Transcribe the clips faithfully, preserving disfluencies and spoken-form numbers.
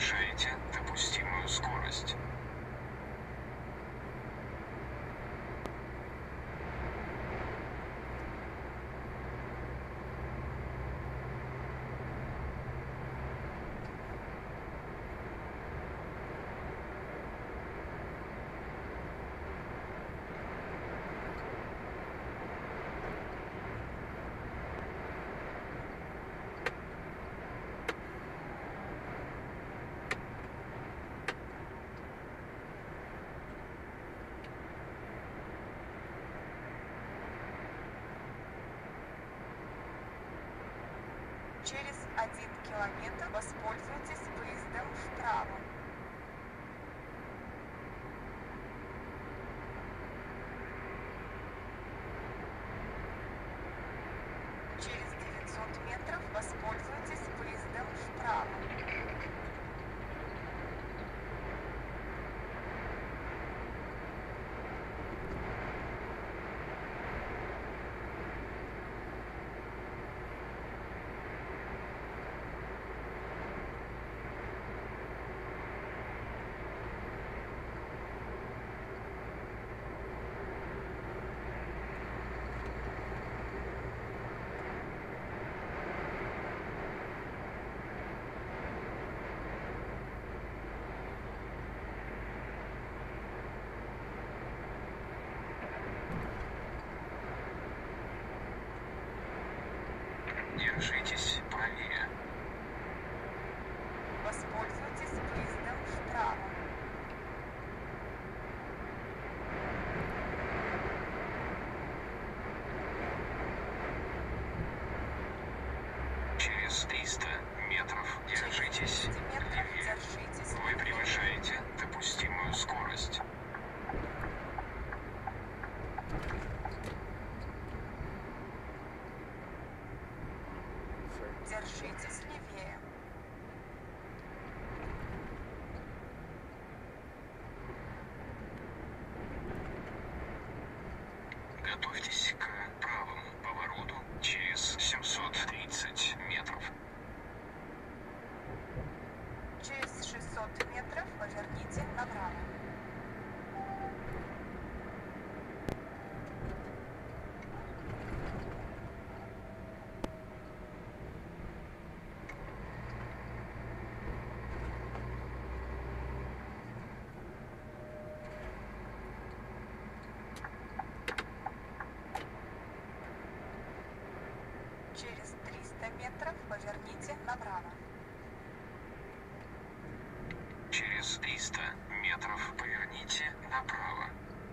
превышаете допустимую скорость. Через один километр воспользуйтесь выездом вправо. Через девятьсот метров воспользуйтесь выездом вправо. Держитесь правее. Воспользуйтесь выездом вправо. Через триста метров держитесь Через двести метров левее. держитесь Вы левее. превышаете допустимую скорость. Держитесь левее. Готовьтесь к правому повороту через семьсот тридцать метров. Через шестьсот метров поверните направо. Через триста метров поверните направо. Через триста метров поверните направо.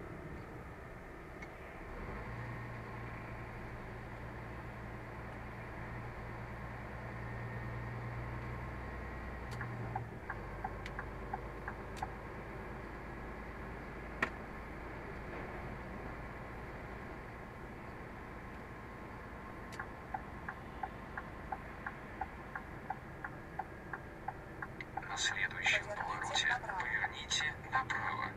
На следующем Поверните повороте направо. поверните направо.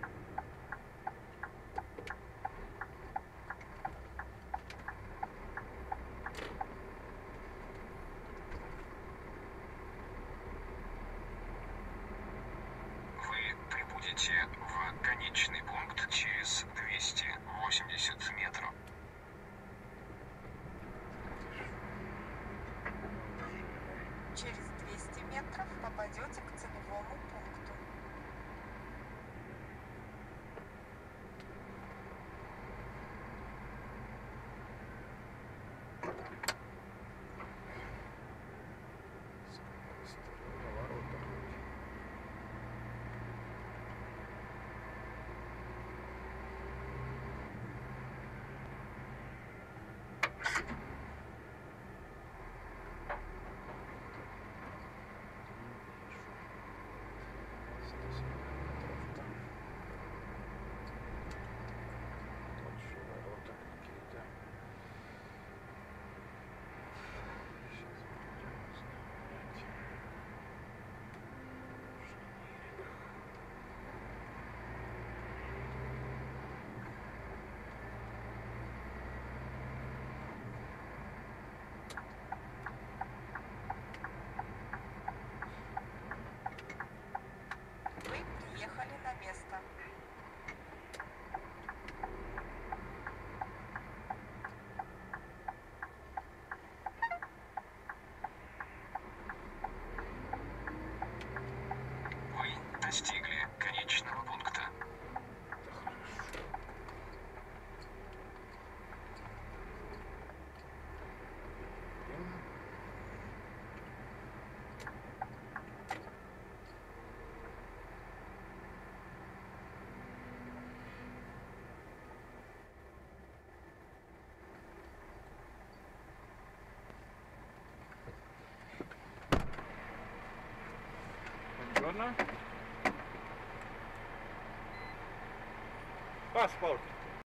Вы прибудете в конечный пункт через двести восемьдесят метров. Через двести метров попадете к целевому пункту. сторону. Паспорт.